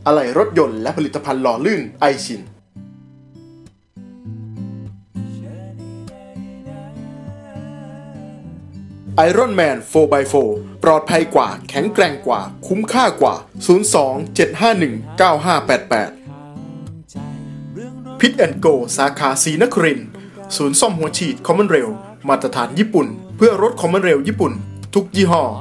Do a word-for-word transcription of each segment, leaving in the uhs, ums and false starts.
อะไหล่รถยนต์และผลิตภัณฑ์หล่อลื่นไอชินไอรอนแมน โฟร์ บาย โฟร์ ปลอดภัยกว่าแข็งแกร่งกว่าคุ้มค่ากว่าศูนย์ สอง เจ็ด ห้า หนึ่ง เก้า ห้า แปด แปดพิทแอนด์โกสาขาศรีนครินทร์ศูนย์ซ่อมหัวฉีดคอมมอนเรลมาตรฐานญี่ปุ่นเพื่อรถคอมมอนเรลญี่ปุ่นทุกยี่ห้อ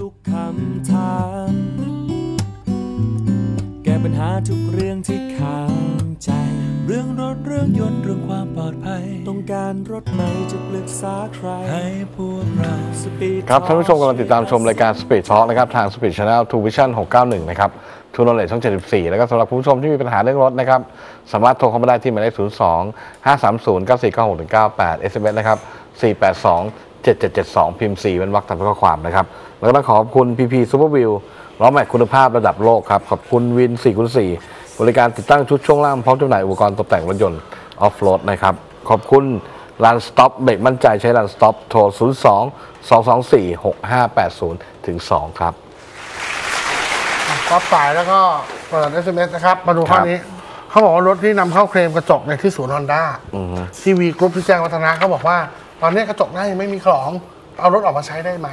แก้ปัญหาทุกเรื่องที่ค้างใจเรื่องรถเรื่องยนต์เรื่องความปลอดภัยต้องการรถไหนจะปรึกษาใครให้พวกเราสปีดครับท่านผู้ชมกำลังติดตามชมรายการ Speed Talk นะครับทาง Speed Channel ทู Vision หกเก้าหนึ่งนะครับทูนอเลจช่องเจ็ดสิบสี่แล้วก็สำหรับผู้ชมที่มีปัญหาเรื่องรถนะครับสามารถโทรเข้ามาได้ที่หมายเลขศูนย์ สอง ห้า สาม ศูนย์ เก้า สี่ เก้า หก หนึ่ง เก้า แปด เอส เอ็ม เอส นะครับสี่ แปด สอง เจ็ด เจ็ด เจ็ด สองพิมพ์สี่เป็นวรรคตามข้อความนะครับแล้วก็ต้องขอบคุณ พี พี Super Wheel ล้อแม็กคุณภาพระดับโลกครับขอบคุณวิน สี่คูณสี่ บริการติดตั้งชุดช่วงล่างพร้อมจำหน่ายอุปกรณ์ตกแต่งรถยนต์ออฟโรดนะครับขอบคุณ Run Stop เบรกมั่นใจใช้ Run Stop โทรศูนย์ สอง สอง สอง สี่ หก ห้า แปด ศูนย์ ถึง สองครับรับสายแล้วก็เปิด เอส เอ็ม เอส นะครับมาดูข้อนี้เขาบอกว่ารถที่นำเข้าเคลมกระจกในที่ศูนย์ฮอนด้าทีวีกรุ๊ปที่แจ้งวัฒนะเขาบอกว่าตอนนี้กระจกหน้ายังไม่มีของเอารถออกมาใช้ได้ไหม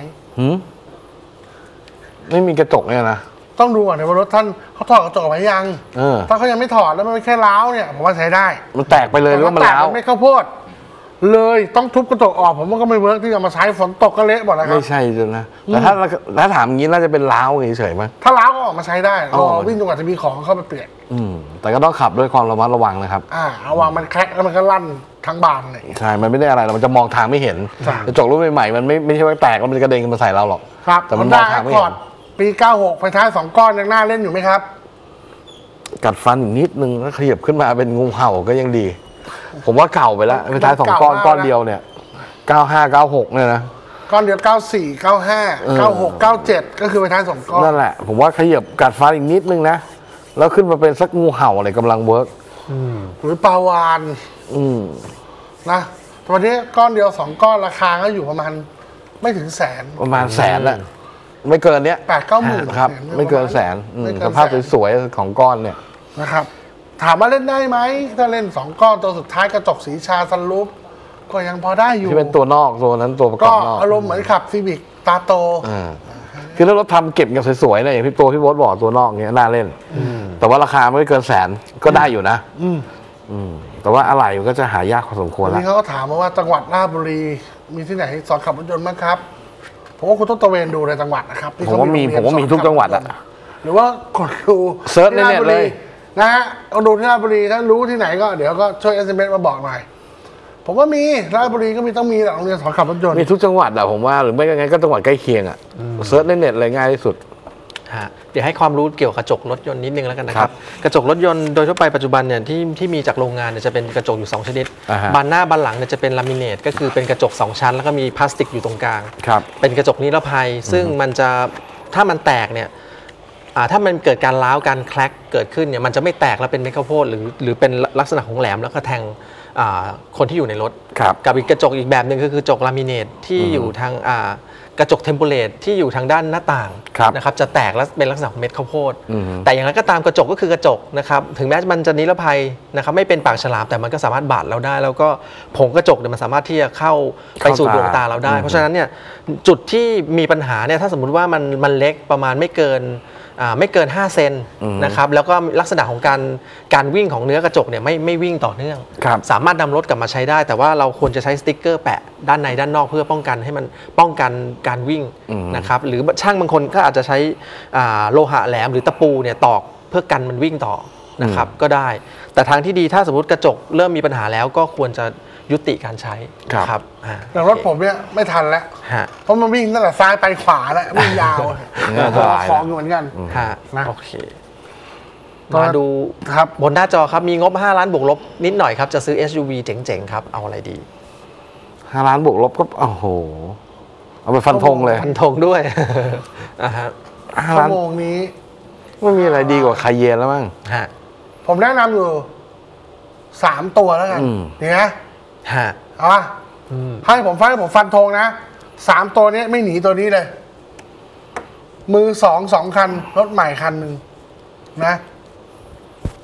ไม่มีกระจกเนี่ยนะต้องดูก่อนว่ารถท่านเขาถอดกระจกออกมายังถ้าเขายังไม่ถอดแล้วมันแค่ล้าวเนี่ยผมว่าใช้ได้มันแตกไปเลยหรือว่ามันล้าวไม่ข้าวโพดเลยต้องทุบกระจกออกผมว่าก็ไม่เวิร์กที่จะมาใช้ฝนตกก็เละหมดแล้วครับไม่ใช่จนนะแต่ถ้าถ้าถามอย่างนี้น่าจะเป็นล้าวเฉยๆมั้ยถ้าล้าวก็ออกมาใช้ได้รอวิ่งจนกว่าจะมีของเข้าไปเปลี่ยนอืมแต่ก็ต้องขับด้วยความระมัดระวังนะครับอ่าระวังมันแคร็กแล้วมันก็ลั่นทั้งบานเลยใช่มันไม่ได้อะไรมันจะมองทางไม่เห็นกระจกรุ่นใหม่ๆมันไม่ไม่ใช่ว่าแตกแล้วมันจะกระเด็นมาใส่เราหรอกครับแต่มันมองทางไม่เห็นปีเก้าหกไฟท้ายสองก้อนยังน่าเล่นอยู่ไหมครับกัดฟันอีกนิดนึงแล้วขยับขึ้นมาเป็นงูเห่าก็ยังดีผมว่าเก่าไปแล้วไฟท้ายสองก้อนก้อนเดียวเนี่ยเก้าห้า เก้าหกเนี่ยนะก้อนเดียวเก้าสี่ เก้าห้า เก้าหก เก้าเจ็ดก็คือไฟท้ายสองก้อนนั่นแหละผมว่าขยับกัดฟันอีกนิดนึงนะแล้วขึ้นมาเป็นสักงูเห่าอะไรกำลังเวิร์กหรือปลาวานนะตอนนี้ก้อนเดียวสองก้อนราคาก็อยู่ประมาณไม่ถึงแสนประมาณแสนแหละไม่เกินเนี้ยแปดเก้าหมื่นครับไม่เกินแสนสภาพสวยๆของก้อนเนี่ยนะครับถามว่าเล่นได้ไหมถ้าเล่นสองก้อนตัวสุดท้ายกระจกสีชาซันรูฟก็ยังพอได้อยู่ที่เป็นตัวนอกตัวนั้นตัวประกอบนอกก็อารมณ์เหมือนขับซีวิกตาโตคือถ้ารถทำเก็บอย่างสวยๆนะอย่างพี่ตัวพี่โบ๊ทบอกตัวนอกเนี้ยน่าเล่นแต่ว่าราคาไม่เกินแสนก็ได้อยู่นะแต่ว่าอะไรมันก็จะหายากพอสมควรแล้วนี่เขาก็ถามมาว่าจังหวัดราชบุรีมีที่ไหนสอนขับรถยนต์บ้างครับผมว่าคุณต้องตระเวนดูในจังหวัดนะครับผมว่ามีผมว่ามีทุกจังหวัดอะหรือว่ากดดูเซิร์ชในเน็ตเลยนะฮะเอาดูที่ราชบุรีถ้ารู้ที่ไหนก็เดี๋ยวก็ช่วย เอส เอ็ม เอส มาบอกหน่อยผมว่ามีราชบุรีก็มีต้องมีโรงเรียนสอนขับรถยนต์มีทุกจังหวัดอะผมว่าหรือไม่งั้นก็จังหวัดใกล้เคียงอะเซิร์ชในเน็ตเลยง่ายที่สุดเดี๋ยวให้ความรู้เกี่ยวกับกระจกรถยนต์นิดนึงแล้วกันนะครับกระจกรถยนต์โดยทั่วไปปัจจุบันเนี่ยที่ที่มีจากโรงงานเนี่ยจะเป็นกระจกอยู่สองชนิดบานหน้าบานหลังเนี่ยจะเป็นลามิเนตก็คือเป็นกระจกสองชั้นแล้วก็มีพลาสติกอยู่ตรงกลางเป็นกระจกนิรภัยซึ่งมันจะถ้ามันแตกเนี่ยถ้ามันเกิดการร้าวการแคร็กเกิดขึ้นเนี่ยมันจะไม่แตกแล้วเป็นเม็ดข้าวโพดหรือหรือเป็นลักษณะของแหลมแล้วก็แทงคนที่อยู่ในรถกับอีกกระจกอีกแบบหนึ่งก็คือกระจกลามิเนตที่อยู่ทางกระจกเทมเพลตที่อยู่ทางด้านหน้าต่างนะครับจะแตกและเป็นลักษณะของเม็ดข้าวโพดแต่อย่างไรก็ตามกระจกก็คือกระจกนะครับถึงแม้มันจะนิรภัยนะครับไม่เป็นปากฉลามแต่มันก็สามารถบาดเราได้แล้วก็ผงกระจกเนี่ยมันสามารถที่จะเข้าไปสู่ดวงตาเราได้เพราะฉะนั้นเนี่ยจุดที่มีปัญหาเนี่ยถ้าสมมุติว่ามันมันเล็กประมาณไม่เกินไม่เกินห้าเซนนะครับแล้วก็ลักษณะของการการวิ่งของเนื้อกระจกเนี่ยไม่ไม่วิ่งต่อเนื่องสามารถนำรถกลับมาใช้ได้แต่ว่าเราควรจะใช้สติ๊กเกอร์แปะด้านในด้านนอกเพื่อป้องกันให้มันป้องกันการวิ่งนะครับหรือช่างบางคนก็อาจจะใช้โลหะแหลมหรือตะปูเนี่ยตอกเพื่อกันมันวิ่งต่อนะครับก็ได้แต่ทางที่ดีถ้าสมมติกระจกเริ่มมีปัญหาแล้วก็ควรจะยุติการใช้ครับอย่างรถผมเนี่ยไม่ทันแล้วเพราะมันวิ่งตั้งแต่ซ้ายไปขวาแล้ววิ่งยาวของอยู่เหมือนกันโอเคมาดูครับบนหน้าจอครับมีงบห้าล้านบวกลบนิดหน่อยครับจะซื้อ เอส ยู วี เจ๋งๆครับเอาอะไรดีห้าล้านบวกลบก็โอ้โหเอาไปฟันธงเลยฟันธงด้วยอ่าฮะชั่วโมงนี้ไม่มีอะไรดีกว่าคาเยนแล้วมั้งผมแนะนำอยู่สามตัวแล้วกันเนี่ยฮะเอาป่ะให้ผมฟันให้ผมฟันธงนะสามตัวนี้ไม่หนีตัวนี้เลยมือสองสองคันรถใหม่คันหนึ่งนะ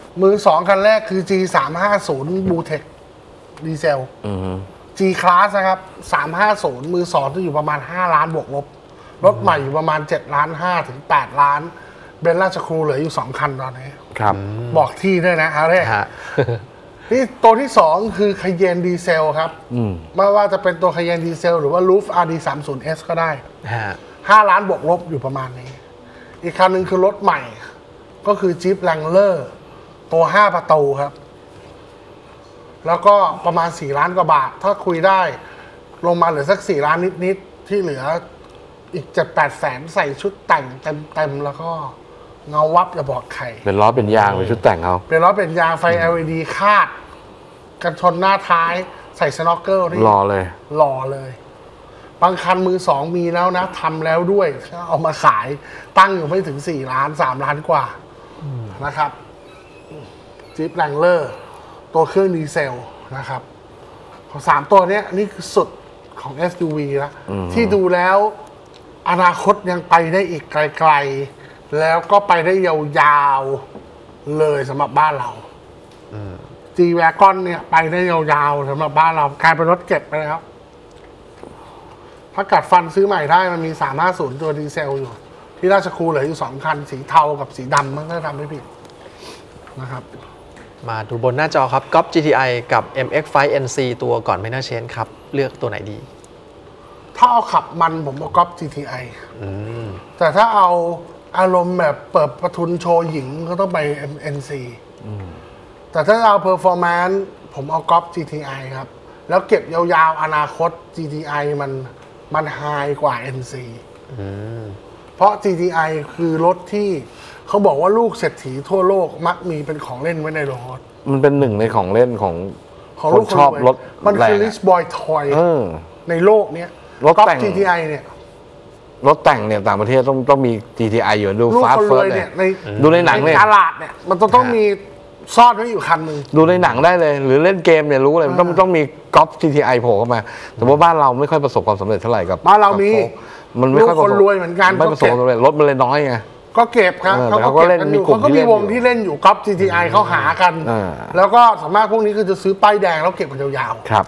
มือสองคันแรกคือ จี สามห้าศูนย์ Bluetech ดีเซล G Class นะครับสามห้าศูนย์มือสองจะอยู่ประมาณห้าล้านบวกลบรถใหม่อยู่ประมาณเจ็ดล้านห้าถึงแปดล้านเบนซ์ราชครูเหลืออยู่สองคันตอนนี้ครับบอกที่ด้วยนะเอาเลยนี่ตัวที่สองคือคาเยนดีเซลครับไม่ว่าจะเป็นตัวคาเยนดีเซลหรือว่า Roof อาร์ ดี สามสิบเอส ก็ได้ห้าล้านบวกลบอยู่ประมาณนี้อีกคันหนึ่งคือรถใหม่ก็คือ Jeep Wrangler ตัวห้าประตูครับแล้วก็ประมาณสี่ล้านกว่าบาทถ้าคุยได้ลงมาเหลือสักสี่ล้านนิดๆที่เหลืออีกเจ็ดแปดแสนใส่ชุดแต่งเต็มๆแล้วก็เงาวับจะบอกใครเป็นล้อเป็นยางเป็นชุดแต่งเขาเป็นล้อเป็นยางไฟ แอล อี ดี คาดกันชนหน้าท้ายใส่สโนว์เกิลนี่หล่อเลยหล่อเลยบางคันมือสองมีแล้วนะทำแล้วด้วยเอามาขายตั้งอยู่ไม่ถึงสี่ล้านสามล้านกว่านะครับจี๊ปแรงเลอร์ตัวเครื่องดีเซลนะครับของสามตัวนี้นี่คือสุดของ เอส ยู วี แล้วที่ดูแล้วอนาคตยังไปได้อีกไกลๆแล้วก็ไปได้ยาวๆเลยสำหรับบ้านเราจีแวกอนเนี่ยไปได้ยาวๆสำหรับบ้านเรากลายเป็นรถเก็บไปแล้วถ้ากัดฟันซื้อใหม่ได้มันมีสามห้าศูนย์ตัวดีเซลอยู่ที่ราชครูเหลืออยู่สองคันสีเทากับสีดำมันก็ทำไม่ผิดนะครับมาดูบนหน้าจอครับ Golf จี ที ไอ กับ เอ็ม เอ็กซ์ ไฟว์ เอ็น ซี ตัวก่อน Minor Change ครับเลือกตัวไหนดีถ้าเอาขับมันผมเอา Golf จี ที ไอ แต่ถ้าเอาอารมณ์แบบเปิดประทุนโชว์หญิงก็ต้องไป เอ็น ซี แต่ถ้าเอา Performance ผมเอา Golf จี ที ไอ ครับแล้วเก็บยาวๆอนาคต จี ที ไอ มันมันไฮกว่า เอ็น ซี เพราะ จี ที ไอ คือรถที่เขาบอกว่าลูกเศรษฐีทั่วโลกมักมีเป็นของเล่นไว้ในรถมันเป็นหนึ่งในของเล่นของของลูกชอบรถมันคือ Rich Boy Toy ในโลกนี้รถแต่งจี ที ไอ เนี่ยรถแต่งเนี่ยต่างประเทศต้องต้องมี จี ที ไอ อยู่ดู Fast First เนี่ยดูในหนังเนี่ยตลาดเนี่ยมันต้องต้องมีซ่อนไว้อยู่คันหนึ่งดูในหนังได้เลยหรือเล่นเกมเนี่ยรู้เลยต้องต้องมีก๊อป จี ที ไอ โผล่เข้ามาแต่ว่าบ้านเราไม่ค่อยประสบความสำเร็จเท่าไหร่กับบ้านเรามีมันไม่ค่อยคนรวยเหมือนกันไม่ประสบความสำเร็จรถมันเลยน้อยไงก็เก็บครับเขาก็เล่นเขาก็มีวงที่เล่นอยู่ก๊อป จี ที ไอ เขาหากันแล้วก็สามารถพวกนี้คือจะซื้อป้ายแดงแล้วเก็บกันยาวๆครับ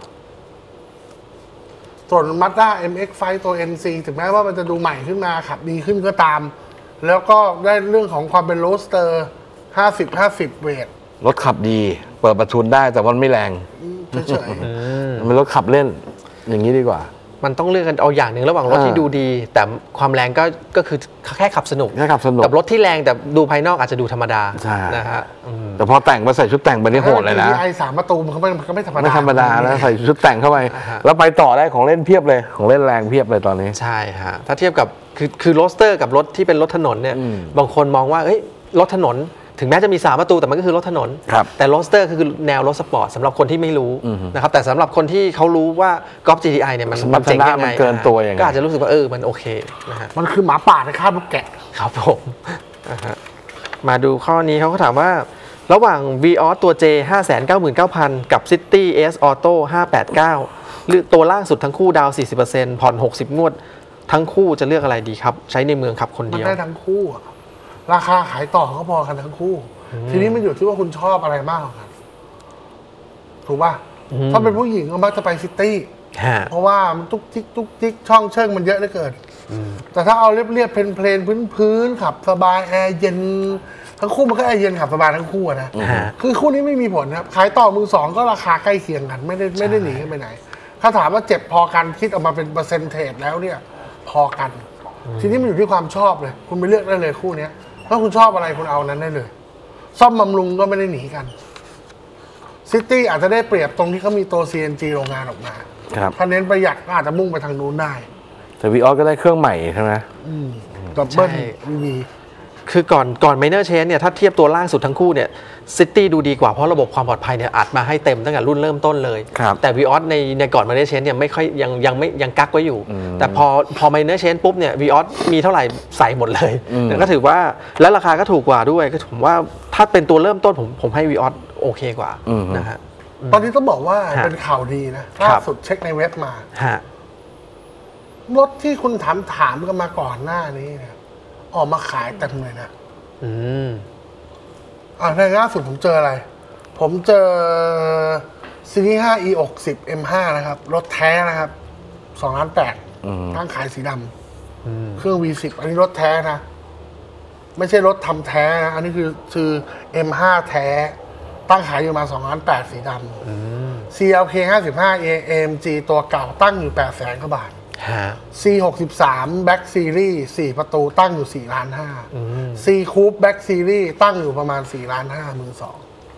ส่วน Mazda เอ็ม เอ็กซ์ ไฟว์ ตัว เอ็น ซี ถึงแม้ว่ามันจะดูใหม่ขึ้นมาขับดีขึ้นก็ตามแล้วก็ได้เรื่องของความเป็นโรสเตอร์ห้าสิบ ห้าสิบเวทรถขับดีเปิดประทุนได้แต่มันไม่แรงเฉยๆมันรถขับเล่นอย่างนี้ดีกว่ามันต้องเลือกกันเอาอย่างหนึ่งระหว่างรถที่ดูดีแต่ความแรงก็ก็คือแค่ขับสนุกแค่ขับสนุกกับรถที่แรงแต่ดูภายนอกอาจจะดูธรรมดานะฮะแต่พอแต่งมาใส่ชุดแต่งไปนี่โหดเลยนะไอสามประตูมันก็ไม่ก็ไม่ธรรมดาไม่ธรรมดาแล้วใส่ชุดแต่งเข้าไปแล้วไปต่อได้ของเล่นเพียบเลยของเล่นแรงเพียบเลยตอนนี้ใช่ฮะถ้าเทียบกับคือคือโรสเตอร์กับรถที่เป็นรถถนนเนี่ยบางคนมองว่าเฮ้ยรถถนนถึงแม้จะมีสามประตูแต่มันก็คือรถถนนแต่โรสเตอร์คือแนวรถสปอร์ตสำหรับคนที่ไม่รู้นะครับแต่สำหรับคนที่เขารู้ว่ากอล์ฟ จี ที ไอ เนี่ยมันมันเจ๋งยังไงเกินตัวยังไงก็อาจจะรู้สึกว่าเออมันโอเคนะฮะมันคือหมาป่าในคาบลูกแกะครับผมมาดูข้อนี้เขาก็ถามว่าระหว่าง Vios ตัว J ห้าแสนเก้าหมื่นเก้าพัน กับ City S Auto ห้าแปดเก้าหรือตัวล่างสุดทั้งคู่ดาว สี่สิบเปอร์เซ็นต์ ผ่อนหกสิบงวดทั้งคู่จะเลือกอะไรดีครับใช้ในเมืองครับคนเดียวมันได้ทั้งคู่ราคาขายต่อก็พอกันทั้งคู่ทีนี้มันอยู่ที่ว่าคุณชอบอะไรมากกว่ากันถูกป่ะถ้าเป็นผู้หญิงก็มักจะไปซิตี้เพราะว่ามันตุ๊กจิ๊กตุ๊กจิ๊กช่องเชิงมันเยอะเหลือเกินแต่ถ้าเอาเรียบๆเพลนๆพื้นๆขับสบายแอร์เย็นทั้งคู่มันก็แอร์เย็นขับสบายทั้งคู่นะคือคู่นี้ไม่มีผลนะครับขายต่อมือสองก็ราคาใกล้เคียงกันไม่ได้ไม่ได้หนีกันไปไหนถ้าถามว่าเจ็บพอกันคิดออกมาเป็นเปอร์เซ็นต์เทจแล้วเนี่ยพอกันทีนี้มันอยู่ที่ความชอบเลยคุณไปเลือกได้เลยคู่นี้ถ้าคุณชอบอะไรคุณเอานั้นได้เลยซ่อมบำรุงก็ไม่ได้หนีกันซิตี้อาจจะได้เปรียบตรงที่เขามีตัว ซี เอ็น จี โรงงานออกมาถ้าเน้นประหยัดก็อาจจะมุ่งไปทางนู้นได้แต่ Vios ก็ได้เครื่องใหม่ใช่ไหมอืมดับเบิ้ลมีคือก่อนก่อน Minor Change เนี่ยถ้าเทียบตัวล่างสุดทั้งคู่เนี่ย City ดูดีกว่าเพราะระบบความปลอดภัยเนี่ยอัดมาให้เต็มตั้งแต่รุ่นเริ่มต้นเลยแต่ Vios ในในก่อน Minor Change เนี่ยไม่ค่อยยังยังไม่ยังกักไว้อยู่แต่พอพอ Minor Change ปุ๊บเนี่ย Vios มีเท่าไหร่ใส่หมดเลยก็ถือว่าแล้วราคาก็ถูกกว่าด้วยก็ผมว่าถ้าเป็นตัวเริ่มต้นผมผมให้ Vios โอเคกว่านะฮะตอนนี้ต้องบอกว่าเป็นข่าวดีนะล่าสุดเช็คในเว็บมารถที่คุณถามถามกันมาก่อนหน้านี้เนี่ยออกมาขายเต็มเลยนะอ่าในล่าสุดผมเจออะไร ผมเจอซีรีส์ห้า อี หกสิบ เอ็ม ห้า นะครับ รถแท้นะครับสองล้านแปดตั้งขายสีดำเครื่อง วี สิบ อันนี้รถแท้นะ ไม่ใช่รถทำแท้นะ อันนี้คือคือ เอ็ม ห้า แท้ ตั้งขายอยู่มาสองล้านแปดสีดำ ซี แอล เค ห้าสิบห้า เอ เอ็ม จี ตัวเก่าตั้งอยู่แปดแสนกว่าบาท ซี หกสิบสาม Back Series สี่ประตูตั้งอยู่สี่ล้านห้า C Coupe Back Series ตั้งอยู่ประมาณสี่ล้านห้ามือสอง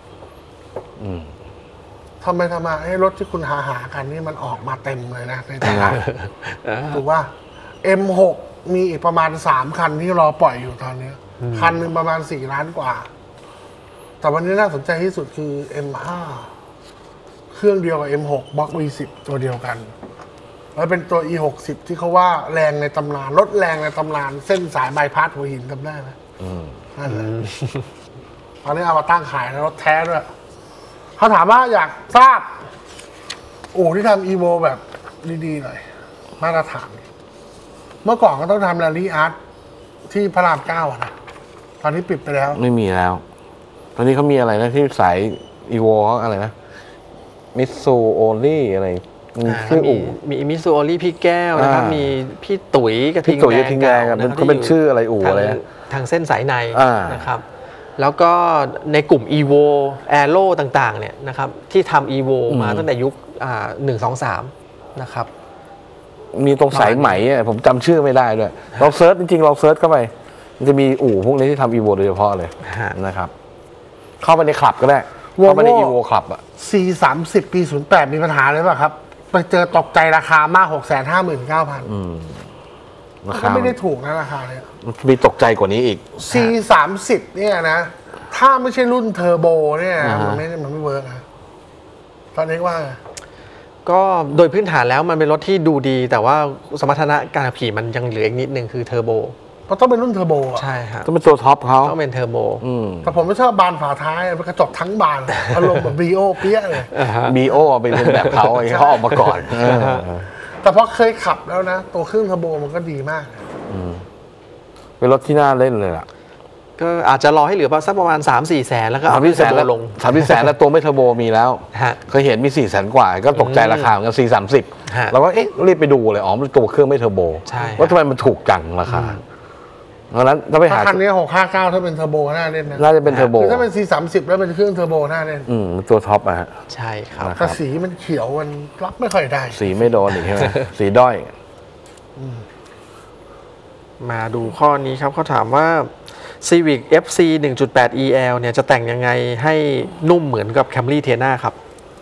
ทำไมทำไมไอ้รถที่คุณหาหากันนี่มันออกมาเต็มเลยนะในตลาดถูกว่า เอ็ม หก มีอีกประมาณสามคันที่รอปล่อยอยู่ตอนนี้ คันหนึ่งประมาณสี่ล้านกว่า แต่วันนี้น่าสนใจที่สุดคือ เอ็ม ห้า เครื่องเดียวกับ เอ็ม หก บล็อก วี สิบ ตัวเดียวกัน แล้วเป็นตัว อี หกสิบ ที่เขาว่าแรงในตำนานรถแรงในตำนานเส้นสายบายพาสหัวหินจำได้ไหมนั่นแหละตอนนี้เอามาตั้งขายแล้วรถแท้ด้วยเขาถามว่าอยากทราบอู่ที่ทำอีโวแบบดีๆหน่อยมาตรฐาน เมื่อก่อนก็ต้องทำแรลลี่อาร์ตที่พระรามเก้าอะนะตอนนี้ปิดไปแล้วไม่มีแล้ว ตอนนี้เขามีอะไรนะที่สายอีโวเขาอะไรนะมิตซูโอลี่อะไรมีชื่ออู่มีมิซูโอลี่พี่แก้วนะครับมีพี่ตุ๋ยกระทิงพี่ตุ๋ยกระทิงแดงเขาเป็นชื่ออะไรอู่อะไรทางเส้นสายในนะครับแล้วก็ในกลุ่ม อี โว Aero ต่างๆเนี่ยนะครับที่ทำ อี โว มาตั้งแต่ยุคหนึ่ง สอง สามนะครับมีตรงสายไหมผมจำชื่อไม่ได้ด้วยเราเซิร์ชจริงๆเราเซิร์ชเข้าไปมันจะมีอู่พวกนี้ที่ทำ อี โว โดยเฉพาะเลยนะครับเข้าไปในคลับก็ได้เข้าไปใน อี โว คลับอ่ะซี สามสิบ ปี ศูนย์แปด มีปัญหาเลยป่ะครับไปเจอตกใจราคามาก หกแสนห้าหมื่นเก้าพัน อืมก็ไม่ได้ถูกนะราคาเนี่ยมีตกใจกว่านี้อีกซี สามสิบ เนี่ยนะถ้าไม่ใช่รุ่นเทอร์โบเนี่ยมันไม่มันไม่เวิร์กนะตอนนี้ว่าก็โดยพื้นฐานแล้วมันเป็นรถที่ดูดีแต่ว่าสมรรถนะการขับขี่มันยังเหลืออีกนิดนึงคือเทอร์โบเพราะต้องเป็นรุ่นเทอร์โบใช่ครับต้องเป็นตัวท็อปเขาต้องเป็นเทอร์โบแต่ผมไม่ชอบบานฝาท้ายเป็นกระจกทั้งบานอารมณ์แบบบีโอเปี้ยเลยบีโอเป็นแบบเขาเขาออกมาก่อนแต่พอเคยขับแล้วนะตัวเครื่องเทอร์โบมันก็ดีมากเป็นรถที่น่าเล่นเลยล่ะก็อาจจะรอให้เหลือสักประมาณ สามสี่ แสนแล้วก็เอาที่แสนลงสามที่แสนแล้วตัวไม่เทอร์โบมีแล้วเคยเห็นมีสี่แสนกว่าก็ตกใจราคาเหมือนกันสี่สามสิบเราก็เอ๊ะรีบไปดูเลยอ๋อมันตัวเครื่องไม่เทอร์โบว่าทำไมมันถูกจังราคาเพราะนั้นถ้าไปหาคันนี้หกห้าเก้าถ้าเป็นเทอร์โบน่าเล่นนะน่าจะเป็นเทอร์โบถ้าเป็นสี่สามสิบแล้วเป็นเครื่องเทอร์โบน่าเล่นอืมตัวท็อปอะฮะใช่ครับแต่สีมันเขียวมันรับไม่ค่อยได้สีไม่โดนอีกใช่ไหมสีด้อยมาดูข้อนี้ครับเขาถามว่า Civic เอฟ ซี หนึ่งจุดแปด อี แอล เนี่ยจะแต่งยังไงให้นุ่มเหมือนกับ Camry Sienna ครับ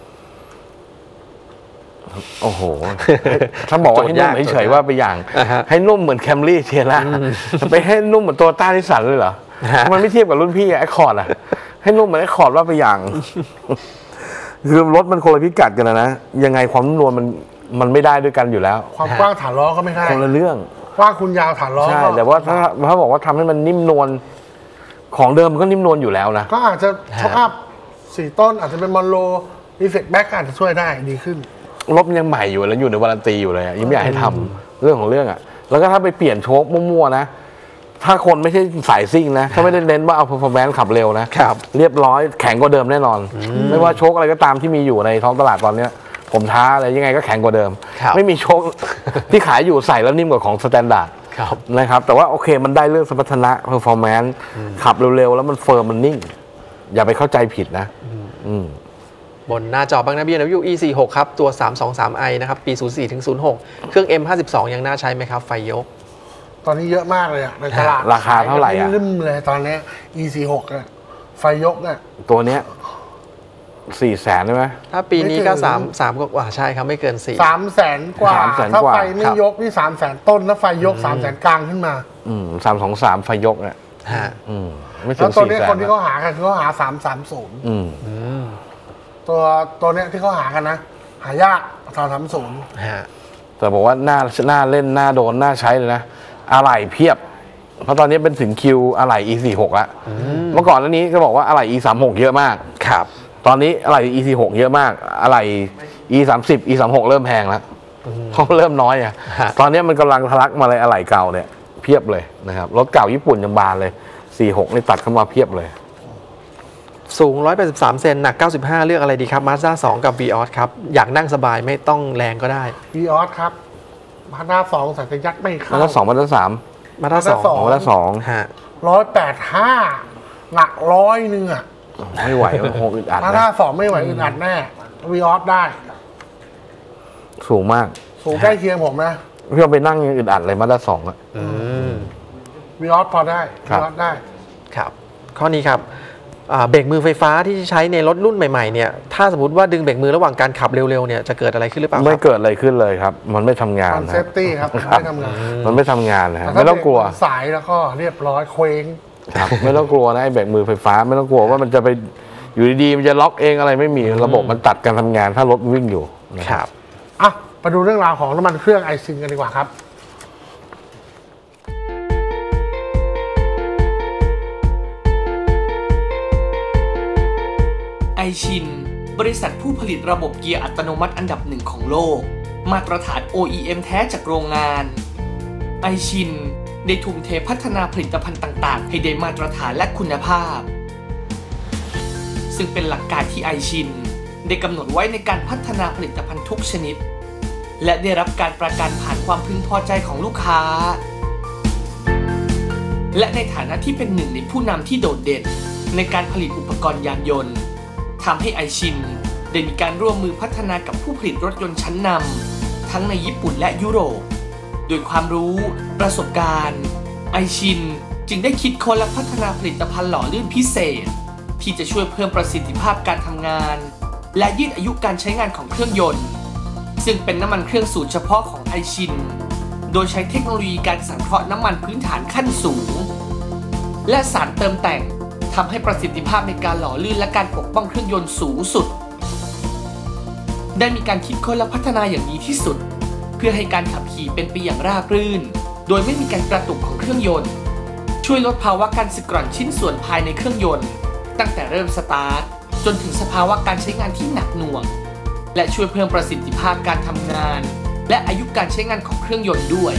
โอ้โหถ้าบอกว่าให้นุ่มเฉยๆว่าไปอย่างให้นุ่มเหมือน Camry Sienna ไปให้นุ่มเหมือนตัวต้านิสสันเลยเหรอมันไม่เทียบกับรุ่นพี่ไอคอร์ดอะให้นุ่มเหมือนไอคอร์ดว่าไปอย่างคือรถมันคนละพิกัดกันนะยังไงความนุ่มนวลมันมันไม่ได้ด้วยกันอยู่แล้วความกว้างฐานล้อก็ไม่ได้คนละเรื่องกว้างคุณยาวฐานล้อใช่แต่ว่าถ้าถ้าบอกว่าทำให้มันนิ่มนวลของเดิมมันก็นิ่มนวลอยู่แล้วนะก็อาจจะช็อคอัพสี่ต้นอาจจะเป็นมอนโลรีเฟกแบ็กอาจจะช่วยได้ดีขึ้นรถยังใหม่อยู่แล้วอยู่ในวารันตีอยู่เลยยังไม่อยากให้ทำเรื่องของเรื่องอ่ะแล้วก็ถ้าไปเปลี่ยนโชคมั่วๆนะถ้าคนไม่ใช่สายซิ่งนะถ้าไม่ได้เน้นว่าเอา performance ขับเร็วนะเรียบร้อยแข็งกว่าเดิมแน่นอนไม่ว่าโชคอะไรก็ตามที่มีอยู่ในท้องตลาดตอนนี้ผมท้าอะไรยังไงก็แข็งกว่าเดิมไม่มีโชคที่ขายอยู่ใส่แล้วนิ่มกว่าของสแตนดาร์ดนะครับแต่ว่าโอเคมันได้เรื่องสมรรถนะ performance ขับเร็วๆแล้วมันเฟิร์มมันนิ่งอย่าไปเข้าใจผิดนะบนหน้าจอบ้างนะ บี เอ็ม ดับเบิลยู อี สี่สิบหก ครับตัว สามสองสาม ไอ นะครับปี ศูนย์สี่ถึงศูนย์หก เครื่อง เอ็ม ห้าสิบสอง ยังน่าใช้ไหมครับไฟยกตอนนี้เยอะมากเลยอะในตลาดราคาเท่าไหร่อะลืมเลยตอนนี้ อี สี่สิบหก อะไฟยกอะตัวเนี้ยสี่แสนใช่ไหมถ้าปีนี้ก็สามสามกว่าใช่ครับไม่เกินสี่สามแสนกว่าถ้าไฟไม่ยกนี่สามแสนต้นแล้วไฟยกสามแสนกลางขึ้นมาอืมสามสองสามไฟยกเนี่ยฮะอืมไม่ถึงสี่แสนแล้วตัวนี้คนที่เขาหากันคือเขาหาสามสามศูนย์อืมตัวตัวเนี้ยที่เขาหากันนะหายากสามสามศูนย์แต่บอกว่าหน้าหน้าเล่นหน้าโดนหน้าใช้เลยนะอะไหล่เพียบเพราะตอนนี้เป็นถึงคิวอะไหล่ อี สี่สิบหก แล้วเมื่อก่อนหน้านี้ก็บอกว่าอะไหล่ อี สามสิบหก เยอะมากครับตอนนี้อะไหล่ อี สี่สิบหก เยอะมากอะไหล่ อี สามสิบ อี สามสิบหก เริ่มแพงแล้วเพราะเริ่มน้อยอ่ะตอนนี้มันกำลังทะลักมาเลยอะไหล่เก่าเนี่ยเพียบเลยนะครับรถเก่าญี่ปุ่นยังบานเลยสี่สิบหกนี่ตัดเข้ามาเพียบเลยสูงหนึ่งร้อยแปดสิบสามเซนหนักเก้าสิบห้าเลือกอะไรดีครับ Mazda สองกับ Vios ครับอยากนั่งสบายไม่ต้องแรงก็ได้ Vios ครับ Mazda สองสัญยัดไม่เข้ามาแล้วสองมาแล้วสาม Mazda สองสองมาแล้วสองฮะร้อยแปดห้าหนักร้อยหนึ่งอ่ะไม่ไหวมันคงอึดอัดมานะถ้าสองไม่ไหวอึดอัดแน่ Vios ได้สูงมากสูงใกล้เคียงผมนะพี่เอาไปนั่งยังอึดอัดเลยมาแล้วสองอะอืม Vios พอได้ครับ Vios ได้ครับข้อนี้ครับอ่าเบรกมือไฟฟ้าที่ใช้ในรถรุ่นใหม่ๆเนี่ยถ้าสมมติว่าดึงเบรกมือระหว่างการขับเร็วๆเนี่ยจะเกิดอะไรขึ้นหรือเปล่าไม่เกิดอะไรขึ้นเลยครับ มันไม่ทำงานมันนะเซฟตี้ครับครับไม่ทำงานมันไม่ทำงานนะฮะถ้าไม่ต้องกลัวเบรสายแล้วก็เรียบร้อยเคว้งครับ ไม่ต้องกลัวนะไอ้เบรกมือไฟฟ้าไม่ต้องกลัวว่ามันจะไปอยู่ดีๆมันจะล็อกเองอะไรไม่มีระบบมันตัดการทำงานถ้ารถวิ่งอยู่นะครับอ่ะมาดูเรื่องราวของน้ำมันเครื่องไอซินกันดีกว่าครับไอชินบริษัทผู้ผลิตระบบเกียร์อัตโนมัติอันดับหนึ่งของโลกมาตรฐาน โอ อี เอ็ม แท้จากโรงงานไอชินได้ทุ่มเทพัฒนาผลิตภัณฑ์ต่างๆให้ได้มาตรฐานและคุณภาพซึ่งเป็นหลักการที่ไอชินได้กำหนดไว้ในการพัฒนาผลิตภัณฑ์ทุกชนิดและได้รับการประกันผ่านความพึงพอใจของลูกค้าและในฐานะที่เป็นหนึ่งในผู้นำที่โดดเด่นในการผลิตอุปกรณ์ยานยนต์ทำให้ไอชินได้มีการร่วมมือพัฒนากับผู้ผลิตรถยนต์ชั้นนำทั้งในญี่ปุ่นและยุโรปโดยความรู้ประสบการณ์ไอชินจึงได้คิดค้นและพัฒนาผลิตภัณฑ์หล่อลื่นพิเศษที่จะช่วยเพิ่มประสิทธิภาพการทำงานและยืดอายุการใช้งานของเครื่องยนต์ซึ่งเป็นน้ำมันเครื่องสูตรเฉพาะของไอชินโดยใช้เทคโนโลยีการสังเคราะห์น้ำมันพื้นฐานขั้นสูงและสารเติมแต่งทำให้ประสิทธิภาพในการหล่อลื่นและการปกป้องเครื่องยนต์สูงสุดได้มีการคิดค้นและพัฒนาอย่างดีที่สุดเพื่อให้การขับขี่เป็นไปอย่างราบรื่นโดยไม่มีการกระตุกของเครื่องยนต์ช่วยลดภาวะการสึกกร่อนชิ้นส่วนภายในเครื่องยนต์ตั้งแต่เริ่มสตาร์ทจนถึงสภาวะการใช้งานที่หนักหน่วงและช่วยเพิ่มประสิทธิภาพการทำงานและอายุการใช้งานของเครื่องยนต์ด้วย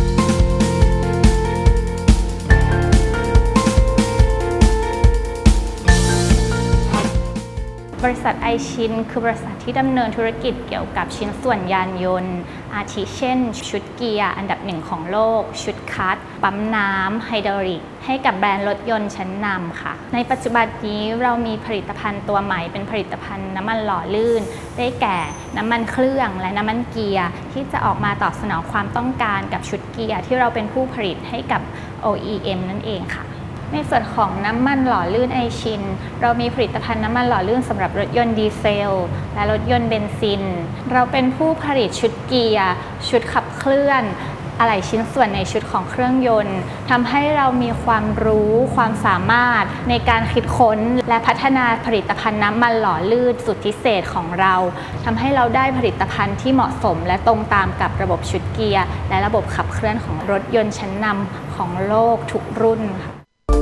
บริษัทไอชินคือบริษัทที่ดำเนินธุรกิจเกี่ยวกับชิ้นส่วนยานยนต์อาทิเช่นชุดเกียร์อันดับหนึ่งของโลกชุดคัตปั๊มน้ำไฮดรอลิกให้กับแบรนด์รถยนต์ชั้นนำค่ะในปัจจุบันนี้เรามีผลิตภัณฑ์ตัวใหม่เป็นผลิตภัณฑ์น้ำมันหล่อลื่นได้แก่น้ำมันเครื่องและน้ำมันเกียร์ที่จะออกมาตอบสนองความต้องการกับชุดเกียร์ที่เราเป็นผู้ผลิตให้กับ โอ อี เอ็ม นั่นเองค่ะในส่วนของน้ำมันหล่อลื่นไอชินเรามีผลิตภัณฑ์น้ำมันหล่อลื่นสำหรับรถยนต์ดีเซลและรถยนต์เบนซินเราเป็นผู้ผลิตชุดเกียร์ชุดขับเคลื่อนอะไหล่ชิ้นส่วนในชุดของเครื่องยนต์ทำให้เรามีความรู้ความสามารถในการคิดค้นและพัฒนาผลิตภัณฑ์น้ำมันหล่อลื่นสุดพิเศษของเราทำให้เราได้ผลิตภัณฑ์ที่เหมาะสมและตรงตามกับระบบชุดเกียร์และระบบขับเคลื่อนของรถยนต์ชั้นนำของโลกทุกรุ่นค่ะ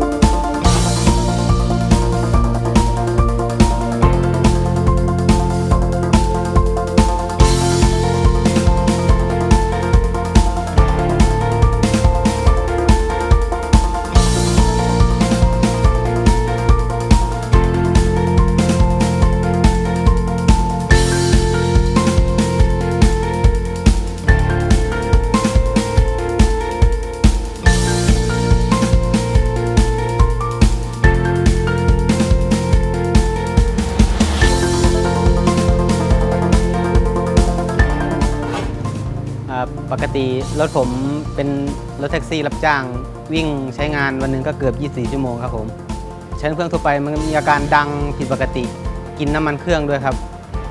ปกติรถผมเป็นรถแท็กซี่รับจ้างวิ่งใช้งานวันหนึ่งก็เกือบยี่สิบสี่ชั่วโมงครับผมใช้เครื่องทั่วไปมันมีอาการดังผิดปกติกินน้ำมันเครื่องด้วยครับ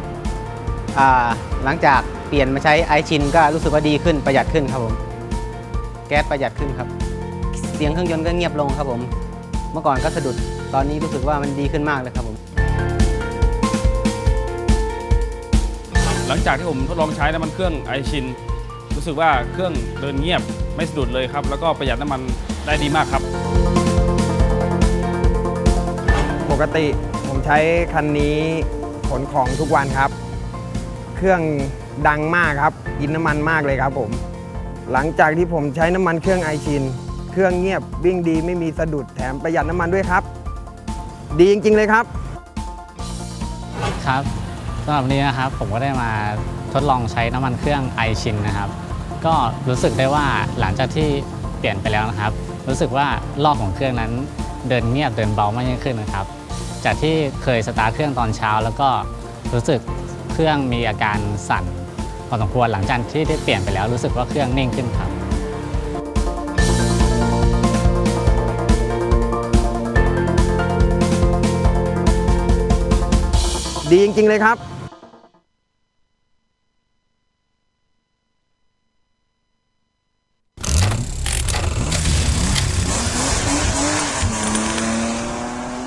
หลังจากเปลี่ยนมาใช้ไอชินก็รู้สึกว่าดีขึ้นประหยัดขึ้นครับผมแก๊สประหยัดขึ้นครับเสียงเครื่องยนต์ก็เงียบลงครับผมเมื่อก่อนก็สะดุดตอนนี้รู้สึกว่ามันดีขึ้นมากเลยครับผมหลังจากที่ผมทดลองใช้น้ำมันเครื่องไอชินรู้สึกว่าเครื่องเดินเงียบไม่สะดุดเลยครับแล้วก็ประหยัดน้ำมันได้ดีมากครับปกติผมใช้คันนี้ขนของทุกวันครับเครื่องดังมากครับกินน้ำมันมากเลยครับผมหลังจากที่ผมใช้น้ำมันเครื่องไอชินเครื่องเงียบวิ่งดีไม่มีสะดุดแถมประหยัดน้ำมันด้วยครับดีจริงๆเลยครับครับสำหรับวันนี้นะครับผมก็ได้มาทดลองใช้น้ำมันเครื่องไอชินนะครับก็รู้สึกได้ว่าหลังจากที่เปลี่ยนไปแล้วนะครับรู้สึกว่ารอบของเครื่องนั้นเดินเงียบเดินเบามากยิ่งขึ้นนะครับจากที่เคยสตาร์ทเครื่องตอนเช้าแล้วก็รู้สึกเครื่องมีอาการสั่นพอสมควรหลังจากที่ได้เปลี่ยนไปแล้วรู้สึกว่าเครื่องนิ่งขึ้นครับดีจริงๆเลยครับ